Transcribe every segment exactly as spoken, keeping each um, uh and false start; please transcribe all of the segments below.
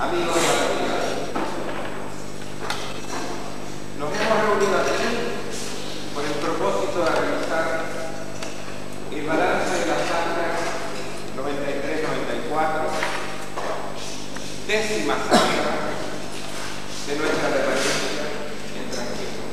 amigos y amigas, nos hemos reunido aquí con el propósito de realizar el balance de las actas noventa y tres noventa y cuatro, décima acta de nuestra repartición en Tranquilo.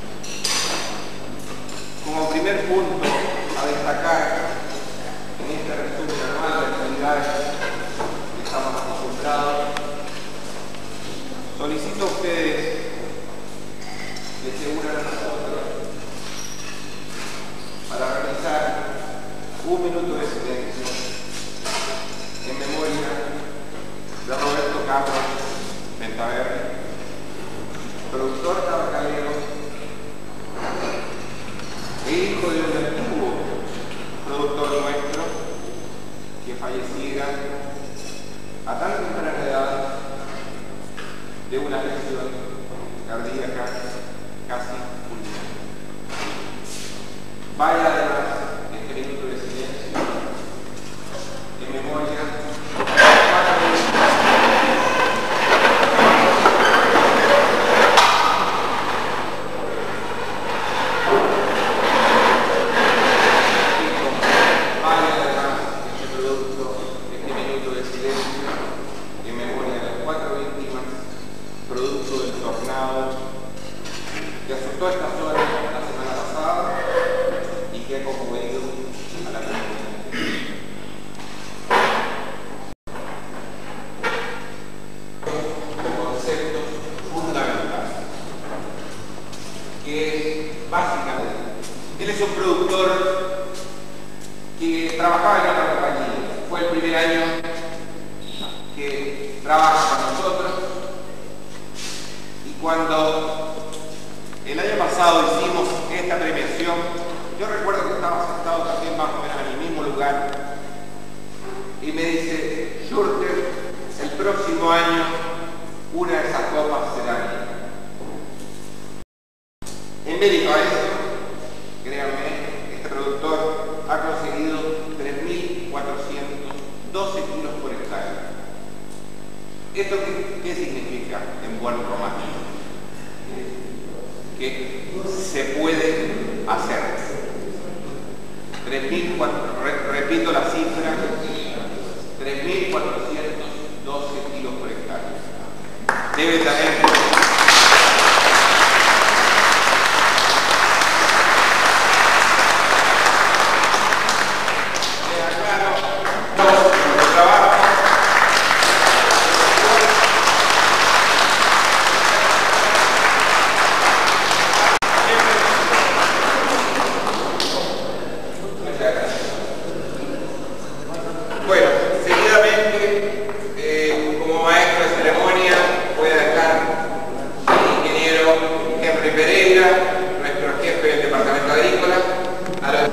Como primer punto a destacar en este resumen anual de actividades que estamos acostumbrados, solicito a ustedes que se unan a nosotros para realizar un minuto de silencio en memoria de Roberto Carlos Ventaverri, productor tabacalero e hijo de un antiguo productor nuestro que falleciera a tan temprana edad de una lesión cardíaca casi fulminante. Vaya además este minuto de silencio en memoria que asustó esta zona la semana pasada y que ha conmovido a la comunidad. Un concepto fundamental, que es básicamente, él es un productor que trabajaba en otra compañía, fue el primer año que trabaja con nosotros, y cuando el año pasado hicimos esta premiación, yo recuerdo que estaba sentado también más o menos en el mismo lugar, y me dice: Schurter, el próximo año una de esas copas será mía. En mérito a eso, créanme, este productor ha conseguido tres mil cuatrocientos doce kilos por hectárea. ¿Esto qué, qué significa en buen romano? Que se puede hacer. tres mil, re, repito la cifra, tres mil cuatrocientos doce kilos por hectárea. Debe tener... Bueno, seguidamente, eh, como maestro de ceremonia, voy a dejar al ingeniero Henry Pereira, nuestro jefe del departamento agrícola, a la...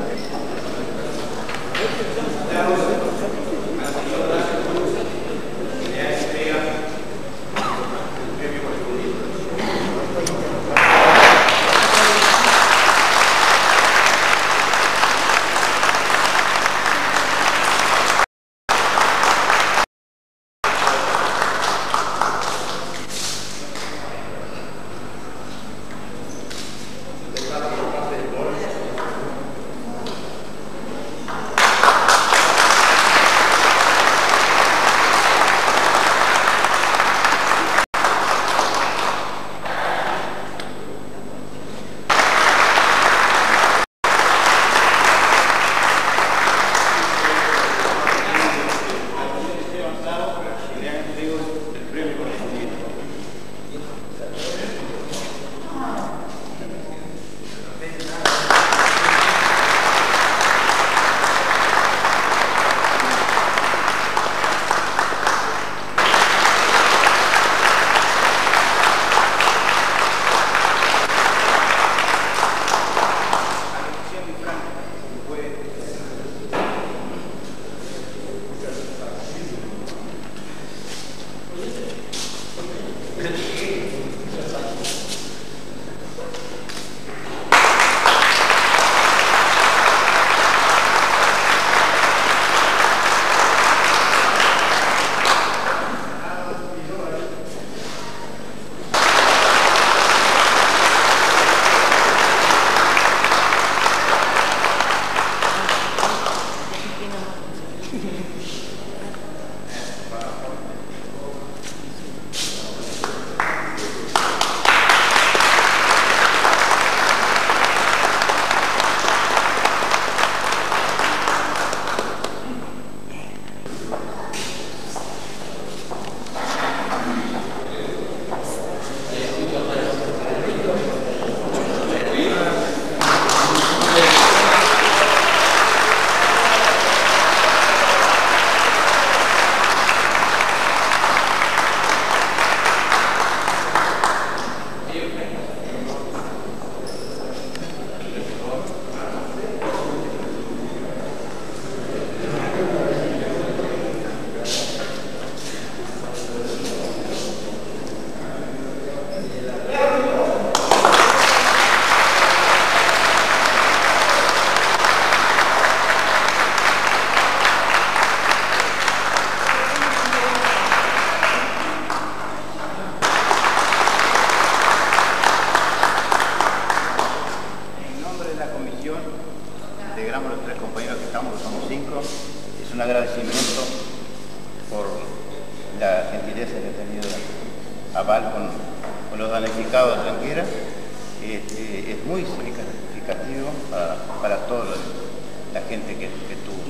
gentileza que ha tenido Aval con, con los damnificados de Tranquera, este, es muy significativo para, para toda la gente que, que tuvo.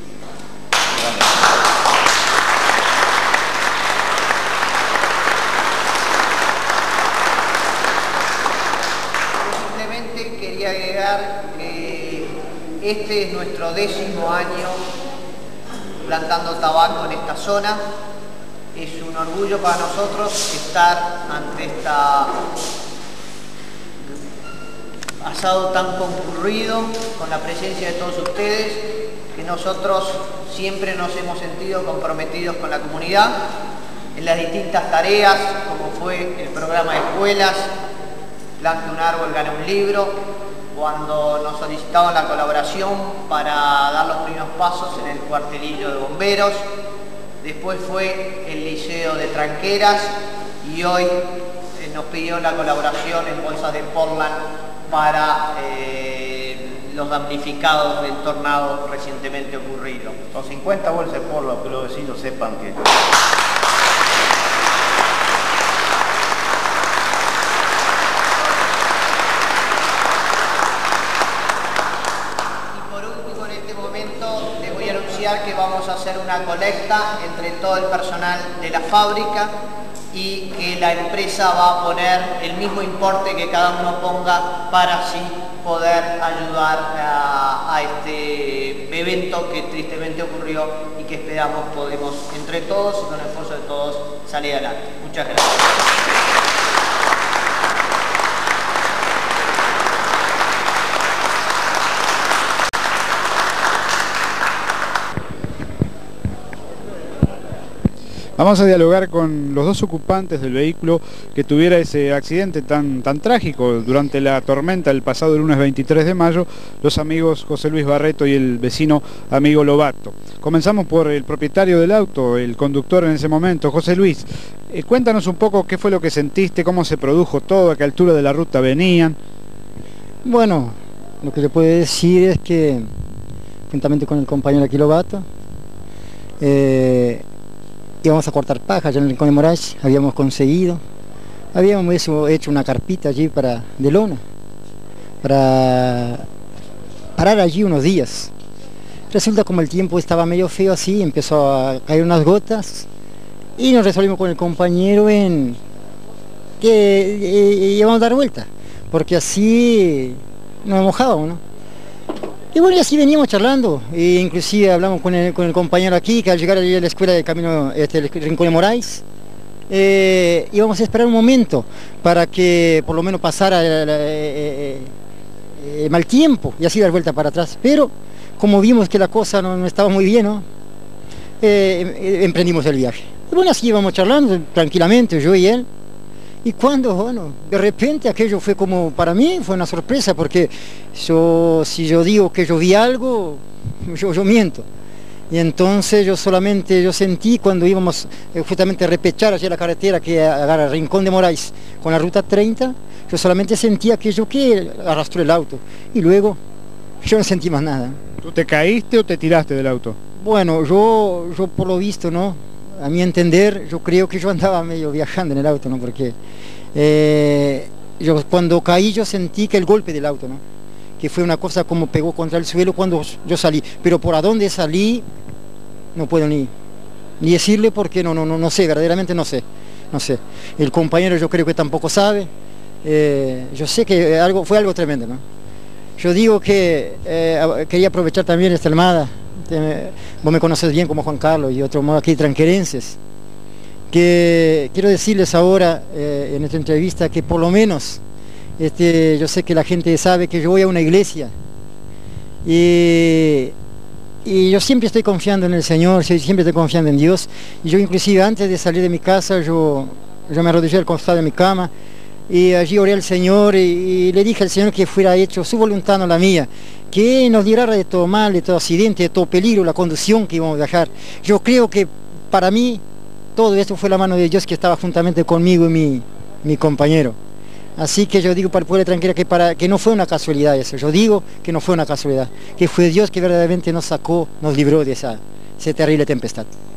Simplemente quería agregar que este es nuestro décimo año plantando tabaco en esta zona. Es un orgullo para nosotros estar ante esta asado tan concurrido, con la presencia de todos ustedes, que nosotros siempre nos hemos sentido comprometidos con la comunidad en las distintas tareas, como fue el programa de escuelas, Plante un árbol, gana un libro, cuando nos solicitaban la colaboración para dar los primeros pasos en el cuartelillo de bomberos, después fue el liceo de Tranqueras y hoy eh, nos pidió la colaboración en bolsas de Portland para eh, los damnificados del tornado recientemente ocurrido. Son cincuenta bolsas de Portland, que los vecinos sepan que... Que vamos a hacer una colecta entre todo el personal de la fábrica y que la empresa va a poner el mismo importe que cada uno ponga para así poder ayudar a, a este evento que tristemente ocurrió y que esperamos podemos entre todos y con el esfuerzo de todos salir adelante. Muchas gracias. Vamos a dialogar con los dos ocupantes del vehículo que tuviera ese accidente tan, tan trágico durante la tormenta el pasado lunes veintitrés de mayo, los amigos José Luis Barreto y el vecino amigo Lobato. Comenzamos por el propietario del auto, el conductor en ese momento. José Luis, eh, cuéntanos un poco qué fue lo que sentiste, cómo se produjo todo, a qué altura de la ruta venían. Bueno, lo que le puedo decir es que, juntamente con el compañero aquí Lobato, eh, íbamos a cortar paja allá en el Rincón de Moraes, habíamos conseguido, habíamos hecho una carpita allí para, de lona, para parar allí unos días. Resulta como el tiempo estaba medio feo así, empezó a caer unas gotas y nos resolvimos con el compañero en que eh, íbamos a dar vuelta, porque así nos mojábamos, ¿no? Y bueno, y así veníamos charlando, e inclusive hablamos con el, con el compañero aquí, que al llegar allí a la escuela de camino, este, el Rincón de Moraes, eh, íbamos a esperar un momento para que por lo menos pasara el, el, el mal tiempo y así dar vuelta para atrás. Pero como vimos que la cosa no, no estaba muy bien, ¿no? eh, emprendimos el viaje. Y bueno, así íbamos charlando tranquilamente, yo y él. Y cuando, bueno, de repente aquello fue como, para mí fue una sorpresa, porque yo, si yo digo que yo vi algo, yo, yo miento. Y entonces yo solamente, yo sentí cuando íbamos eh, justamente a repechar hacia la carretera que agarra Rincón de Moraes con la ruta treinta, yo solamente sentí aquello que arrastró el auto. Y luego yo no sentí más nada. ¿Tú te caíste o te tiraste del auto? Bueno, yo, yo por lo visto, ¿no? A mi entender, yo creo que yo andaba medio viajando en el auto, ¿no? Porque eh, yo cuando caí yo sentí que el golpe del auto, ¿no? Que fue una cosa como pegó contra el suelo cuando yo salí. Pero por a dónde salí, no puedo ni, ni decirle porque no, no, no, no sé, verdaderamente no sé. No sé. El compañero yo creo que tampoco sabe. Eh, yo sé que algo, fue algo tremendo, ¿no? Yo digo que eh, quería aprovechar también esta Almada. Vos me conoces bien como Juan Carlos y otro modo aquí tranquerenses, que quiero decirles ahora eh, en esta entrevista que por lo menos este, yo sé que la gente sabe que yo voy a una iglesia y, y yo siempre estoy confiando en el Señor, siempre estoy confiando en Dios. Y yo inclusive antes de salir de mi casa yo, yo me arrodillé al costado de mi cama y allí oré al Señor y, y le dije al Señor que fuera hecho su voluntad, no la mía, que nos librara de todo mal, de todo accidente, de todo peligro, la conducción que íbamos a viajar. Yo creo que para mí todo esto fue la mano de Dios que estaba juntamente conmigo y mi, mi compañero. Así que yo digo para el pueblo tranquila que, para, que no fue una casualidad eso, yo digo que no fue una casualidad, que fue Dios que verdaderamente nos sacó, nos libró de esa, esa terrible tempestad.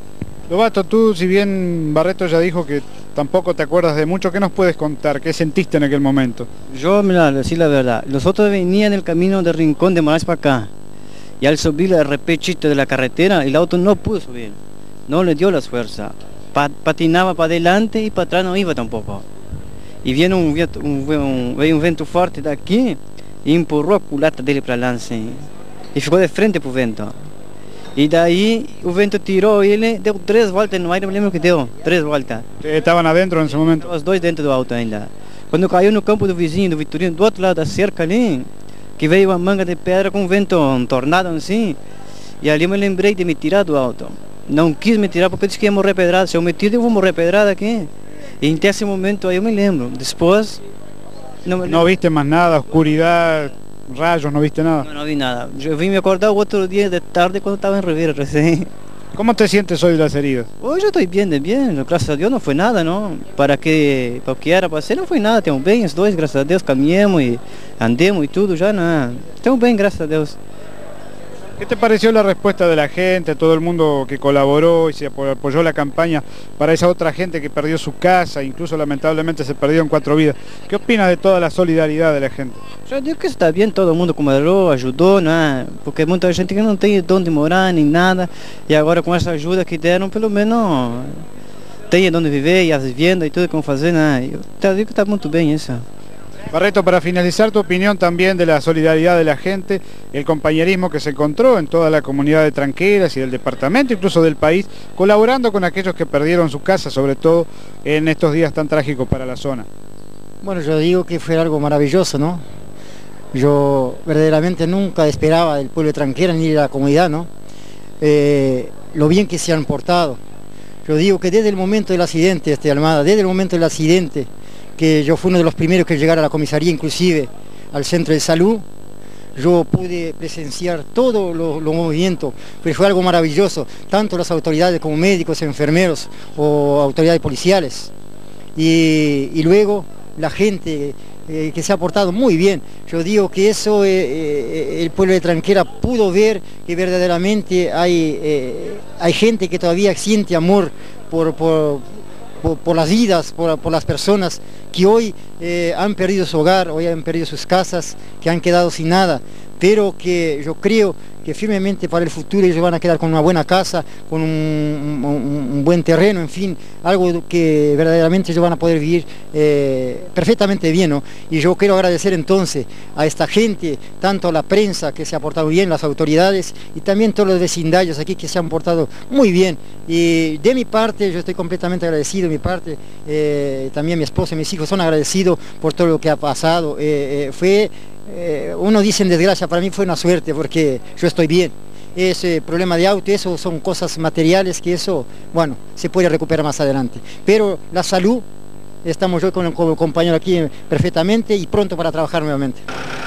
Lobato, tú, si bien Barreto ya dijo que tampoco te acuerdas de mucho, ¿qué nos puedes contar? ¿Qué sentiste en aquel momento? Yo, mira, decir la verdad, nosotros veníamos en el camino del Rincón de Moraes para acá, y al subir el repechito de la carretera, el auto no pudo subir, no le dio la fuerza, pa patinaba para adelante y para atrás no iba tampoco. Y viene un, viento, un, un, un vento fuerte de aquí y empurró a culata dele para lance, y ficou de frente para o vento. E daí o vento tirou ele, deu três voltas no ar, eu me lembro que deu, três voltas. Estavam adentro nesse momento? Os dois dentro do auto ainda. Quando caiu no campo do vizinho, do Vitorino, do outro lado da cerca ali, que veio uma manga de pedra com vento, um tornado assim, e ali eu me lembrei de me tirar do auto. Não quis me tirar porque eu disse que ia morrer pedrada, se eu me tiro eu vou morrer pedrada aqui. E até esse momento aí eu me lembro, depois... Não, me lembro. Não viste mais nada, oscuridad... Rayos, ¿no viste nada? No, no vi nada. Yo vi me acordar otro día de tarde cuando estaba en Rivera recién. ¿Cómo te sientes hoy de las heridas? Hoy yo estoy bien, de bien. Gracias a Dios no fue nada, ¿no? Para que, para que era para hacer no fue nada. Estamos bien, os dois, gracias a Deus, caminhamos y andemos y todo, ya nada. Estamos bien, gracias a Dios. ¿Qué te pareció la respuesta de la gente, todo el mundo que colaboró y se apoyó la campaña para esa otra gente que perdió su casa, incluso lamentablemente se perdieron cuatro vidas? ¿Qué opinas de toda la solidaridad de la gente? Yo digo que está bien, todo el mundo colaboró, ayudó, ¿no? Porque hay mucha gente que no tiene dónde morar ni nada, y ahora con esa ayuda que dieron, pelo menos tem dónde viver y las viviendas y todo como hacer, ¿no? Yo te digo que está muy bien eso. Barreto, para finalizar, tu opinión también de la solidaridad de la gente, el compañerismo que se encontró en toda la comunidad de Tranqueras y del departamento, incluso del país, colaborando con aquellos que perdieron su casa, sobre todo en estos días tan trágicos para la zona. Bueno, yo digo que fue algo maravilloso, ¿no? Yo verdaderamente nunca esperaba del pueblo de Tranqueras ni de la comunidad, ¿no? Eh, lo bien que se han portado. Yo digo que desde el momento del accidente, este Almada, desde el momento del accidente, que yo fui uno de los primeros que llegar a la comisaría, inclusive al centro de salud, yo pude presenciar todos los lo movimientos, pero fue algo maravilloso, tanto las autoridades como médicos, enfermeros o autoridades policiales. Y, y luego la gente eh, que se ha portado muy bien. Yo digo que eso eh, eh, el pueblo de Tranquera pudo ver que verdaderamente hay, eh, hay gente que todavía siente amor por... por Por, por las vidas, por, por las personas que hoy eh, han perdido su hogar, hoy han perdido sus casas, que han quedado sin nada, pero que yo creo que firmemente para el futuro ellos van a quedar con una buena casa, con un, un, un buen terreno, en fin, algo que verdaderamente ellos van a poder vivir eh, perfectamente bien, ¿no? Y yo quiero agradecer entonces a esta gente, tanto a la prensa que se ha portado bien, las autoridades, y también todos los vecindarios aquí que se han portado muy bien. Y de mi parte, yo estoy completamente agradecido, de mi parte, eh, también mi esposa y mis hijos son agradecidos por todo lo que ha pasado. Eh, eh, fue... Eh, uno dice en desgracia, para mí fue una suerte porque yo estoy bien. Ese problema de auto, eso son cosas materiales que eso, bueno, se puede recuperar más adelante. Pero la salud, estamos yo con el compañero aquí perfectamente y pronto para trabajar nuevamente.